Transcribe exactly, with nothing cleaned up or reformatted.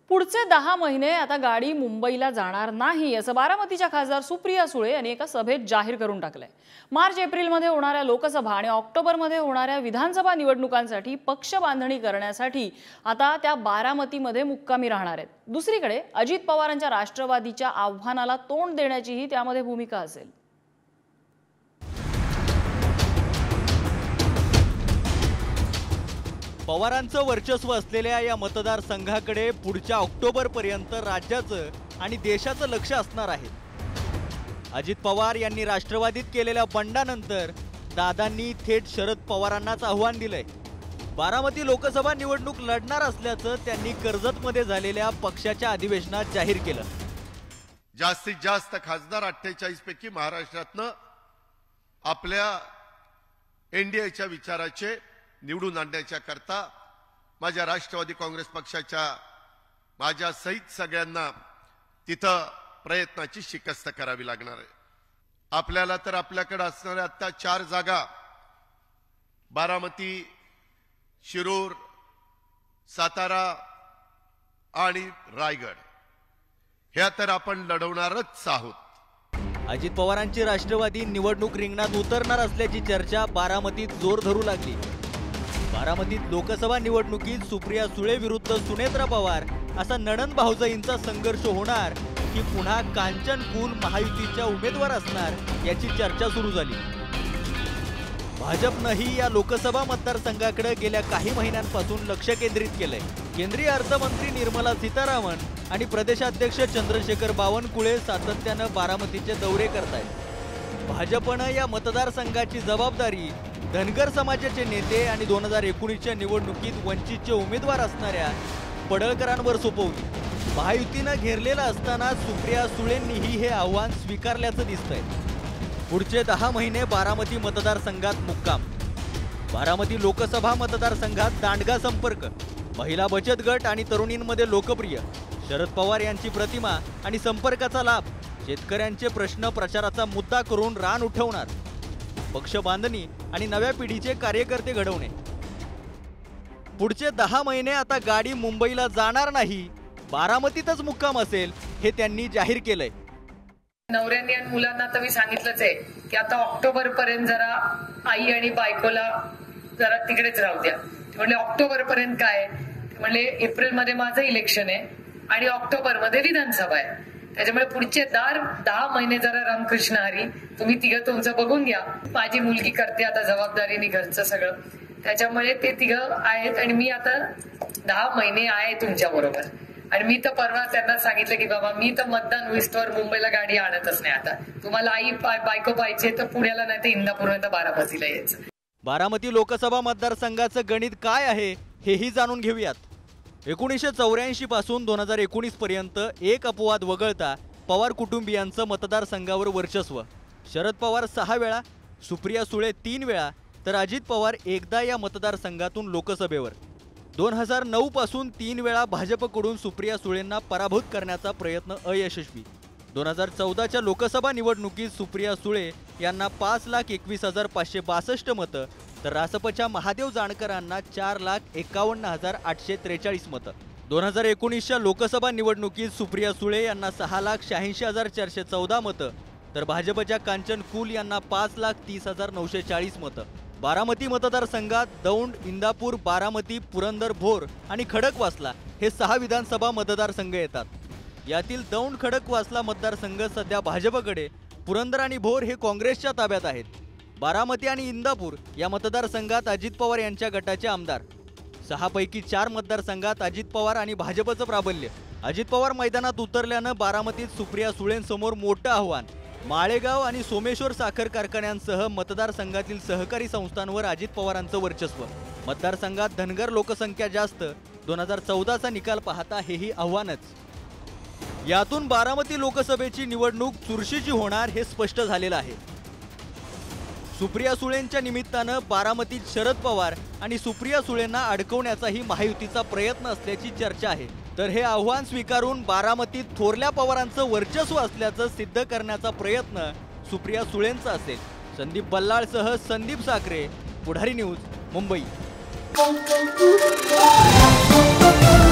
पुढचे दहा महिने आता गाडी मुंबईला जाणार नाही असं बारामतीच्या खासदार सुप्रिया सुळे यांनी एका सभेत जाहीर करून टाकलंय। मार्च एप्रिल मध्ये होणाऱ्या लोकसभा आणि ऑक्टोबर मध्ये होणाऱ्या विधानसभा निवडणुकांसाठी पक्ष बांधणी करण्यासाठी आता त्या बारामतीमध्ये मुक्कामी राहणार आहेत। दुसरीकडे अजित पवारांच्या राष्ट्रवादीच्या आव्हानाला तोंड देण्याचीही त्यामध्ये भूमिका असेल। पवारांचं वर्चस्व असलेल्या या मतदारसंघाकडे पुढच्या ऑक्टोबर पर्यंत राज्याचं आणि देशाचं लक्ष असणार आहे। अजित पवार यांनी राष्ट्रवादीत केलेल्या बंडानंतर दादांनी थेट शरद पवारांनाच आव्हान दिलंय। बारामती लोकसभा निवडणूक लढणार असल्याचं त्यांनी कर्जतमध्ये झालेल्या पक्षाच्या अधिवेशनात जाहीर केलं। जास्तीत जास्त खासदार अठ्ठेचाळीस पैकी महाराष्ट्रातनं आपल्या एनडीएच्या विचाराचे निवडून आणण्याच्या करता माझ्या राष्ट्रवादी काँग्रेस पक्षाच्या माझ्या सहित सगळ्यांना तिथं प्रयत्नाची शिकस्त करावी लागणार आहे। आपल्याला तर आपल्याकडे असणाऱ्या आता चार जागा बारामती, शिरूर, सातारा आणि रायगड ह्या तर आपण लढवणारच आहोत। अजित पवारांची राष्ट्रवादी निवडणूक रिंगणात उतरणार असल्याची चर्चा बारामतीत जोर धरू लागली। बारामतीत लोकसभा निवडणुकीत सुप्रिया सुळे विरुद्ध सुनेत्रा पवार असा नणंद भाऊजाईंचा संघर्ष होणार की पुन्हा कांचन कुल महायुतीच्या उमेदवार असणार याची चर्चा सुरू झाली। भाजपनंही या लोकसभा मतदारसंघाकडे गेल्या काही महिन्यांपासून लक्ष केंद्रित केलंय। केंद्रीय अर्थमंत्री निर्मला सीतारामन आणि प्रदेशाध्यक्ष चंद्रशेखर बावनकुळे सातत्यानं बारामतीचे दौरे करतायत। भाजपनं या मतदारसंघाची जबाबदारी धनगर समाजाचे नेते आणि दोन हजार एकोणीसच्या निवडणुकीत वंचितचे उमेदवार असणाऱ्या पडळकरांवर सोपवली। महायुतीनं घेरलेला असताना सुप्रिया सुळेंनीही हे आव्हान स्वीकारल्याचं दिसतंय। पुढचे दहा महिने बारामती मतदारसंघात मुक्काम। बारामती लोकसभा मतदारसंघात दांडगा संपर्क, महिला बचत गट आणि तरुणींमध्ये लोकप्रिय शरद पवार यांची प्रतिमा आणि संपर्काचा लाभ, शेतकऱ्यांचे प्रश्न प्रचाराचा मुद्दा करून रान उठवणार, पक्ष बांधणी आणि नव्या पिढीचे कार्यकर्ते घडवणे। पुढचे दहा महिने आता गाडी मुंबईला जाणार नाही, बारामतीतच मुक्काम असेल हे त्यांनी जाहीर केलंय। नवऱ्यांनी आणि मुलांना तर मी सांगितलंच आहे की आता ऑक्टोबर पर्यंत जरा आई आणि बायकोला जरा तिकडेच राहू द्या। म्हणजे ऑक्टोबर पर्यंत काय म्हणजे एप्रिल मध्ये माझं इलेक्शन आहे आणि ऑक्टोबर मध्ये विधानसभा आहे, त्याच्यामुळे पुढचे दार दहा महिने जरा रामकृष्ण हरी तुम्ही तिघं तुमचं बघून घ्या। माझी मुलगी करते आता जबाबदारीने घरचं सगळं, त्याच्यामुळे ते तिघं आहेत आणि मी आता दहा महिने आहे तुमच्या बरोबर। आणि मी तर परवा त्यांना सांगितलं की बाबा मी तर मतदान होईस्तवर मुंबईला गाडी आणतच नाही। आता तुम्हाला आई बायको पाहिजे तर पुण्याला नाही तर इंदापूरपर्यंत बारामतीला यायचं। बारामती लोकसभा मतदारसंघाचं गणित काय आहे हेही जाणून घेऊयात। एकोणीसशे चौऱ्याऐंशी पासून दोन हजार एकोणीस पर्यंत एक अपवाद वगळता पवार कुटुंबियांचं मतदारसंघावर वर्चस्व। शरद पवार सहा वेळा, सुप्रिया सुळे तीन वेळा तर अजित पवार एकदा या मतदारसंघातून लोकसभेवर। दोन हजार नऊ पासून तीन वेळा भाजपकडून सुप्रिया सुळेंना पराभूत करण्याचा प्रयत्न अयशस्वी। दोन हजार चौदाच्या लोकसभा निवडणुकीत सुप्रिया सुळे यांना पाच लाख एकवीस हजार पाचशे बासष्ट मतं तर रासपच्या महादेव जानकरांना चार लाख एकावन्न हजार आठशे त्रेचाळीस मतं। दोन हजार एकोणीसच्या लोकसभा निवडणुकीत सुप्रिया सुळे यांना सहा लाख शहाऐंशी हजार चारशे चौदा मतं तर भाजपच्या कांचन कुल यांना पाच लाख तीस हजार नऊशे चाळीस मतं। बारामती मतदारसंघात दौंड, इंदापूर, बारामती, पुरंदर, भोर आणि खडकवासला हे सहा विधानसभा मतदारसंघ येतात। यातील दौंड खडकवासला मतदारसंघ सध्या भाजपकडे, पुरंदर आणि भोर हे काँग्रेसच्या ताब्यात आहेत। बारामती आणि इंदापूर या मतदारसंघात अजित पवार यांच्या गटाचे आमदार। सहा पैकी चार मतदारसंघात अजित पवार आणि भाजपचं प्राबल्य। अजित पवार मैदानात उतरल्यानं बारामतीत सुप्रिया सुळेंसमोर मोठं आव्हान। माळेगाव आणि सोमेश्वर साखर कारखान्यांसह मतदारसंघातील सहकारी संस्थांवर अजित पवारांचं वर्चस्व। मतदारसंघात धनगर लोकसंख्या जास्त, दोन हजार चौदाचा निकाल पाहता हेही आव्हानच। यातून बारामती लोकसभेची निवडणूक चुरशीची होणार हे स्पष्ट झालेलं आहे। सुप्रिया सुळेंच्या निमित्तानं बारामतीत शरद पवार आणि सुप्रिया सुळेंना अडकवण्याचाही महायुतीचा प्रयत्न असल्याची चर्चा आहे। तर हे आव्हान स्वीकारून बारामतीत थोरल्या पवारांचं वर्चस्व असल्याचं सिद्ध करण्याचा प्रयत्न सुप्रिया सुळेंचा असेल। संदीप बल्लाळसह संदीप साखरे, पुढारी न्यूज, मुंबई।